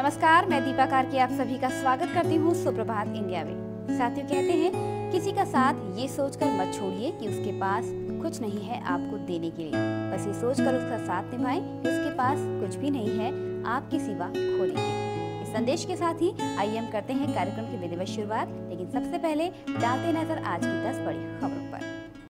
नमस्कार, मैं दीपा कार्की आप सभी का स्वागत करती हूँ सुप्रभात इंडिया में। साथियों, कहते हैं किसी का साथ ये सोचकर मत छोड़िए कि उसके पास कुछ नहीं है आपको देने के लिए, बस ये सोचकर उसका साथ निभाएं कि उसके पास कुछ भी नहीं है आपके सिवा खोने के। इस संदेश के साथ ही आइए हम करते हैं कार्यक्रम की विधिवत शुरुआत, लेकिन सबसे पहले डालते नजर आज की 10 बड़ी खबरों पर।